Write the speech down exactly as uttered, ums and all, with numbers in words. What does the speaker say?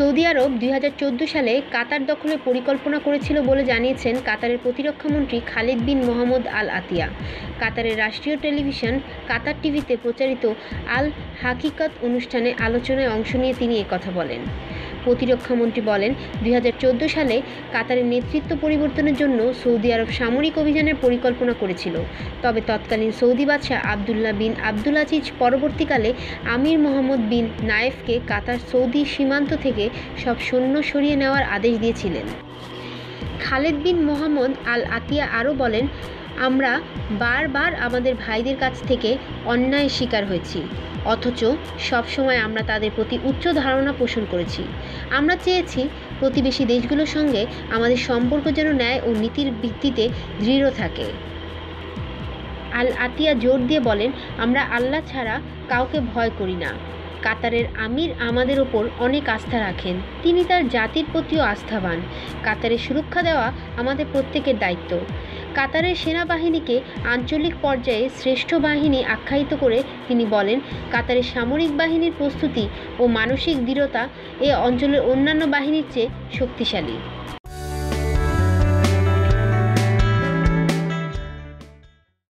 Saudi আরব দুই হাজার চোদ্দো সালে কাতার দখলের পরিকল্পনা করেছিল বলে জানিয়েছেন কাতারের প্রতিরক্ষামন্ত্রী খালিদ বিন মোহাম্মদ আল আতিয়া। কাতারের রাষ্ট্রীয় টেলিভিশন কাতার টিভিতে প্রচারিত আল হাকিকত অনুষ্ঠানে আলোচনায় অংশ নিয়ে তিনি একথা বলেন। প্রতিরক্ষামন্ত্রী বলেন, দুই হাজার চোদ্দো সালে কাতারের নেতৃত্ব পরিবর্তনের জন্য সৌদি আরব সামরিক অভিযানের পরিকল্পনা করেছিল। তবে তৎকালীন সৌদি বাদশাহ আবদুল্লাহ বিন আবদুল আজিজ পরবর্তীকালে আমির মোহাম্মদ বিন নায়েফকে কাতার সৌদি সীমান্ত থেকে সব সৈন্য সরিয়ে নেওয়ার আদেশ দিয়েছিলেন। খালেদ বিন মোহাম্মদ আল আতিয়া আরও বলেন, আমরা বারবার আমাদের ভাইদের কাছ থেকে অন্যায়ের শিকার হয়েছি, অথচ সবসময় আমরা তাদের প্রতি উচ্চ ধারণা পোষণ করেছি। আমরা চেয়েছি প্রতিবেশী দেশগুলোর সঙ্গে আমাদের সম্পর্ক যেন ন্যায় ও নীতির ভিত্তিতে দৃঢ় থাকে। আল আতিয়া জোর দিয়ে বলেন, আমরা আল্লাহ ছাড়া কাউকে ভয় করি না। কাতারের আমির আমাদের ওপর অনেক আস্থা রাখেন, তিনি তার জাতির প্রতিও আস্থাবান। কাতারের সুরক্ষা দেওয়া আমাদের প্রত্যেকের দায়িত্ব। কাতারের সেনাবাহিনীকে আঞ্চলিক পর্যায়ে শ্রেষ্ঠ বাহিনী আখ্যায়িত করে তিনি বলেন, কাতারের সামরিক বাহিনীর প্রস্তুতি ও মানসিক দৃঢ়তা এ অঞ্চলের অন্যান্য বাহিনীর চেয়ে শক্তিশালী।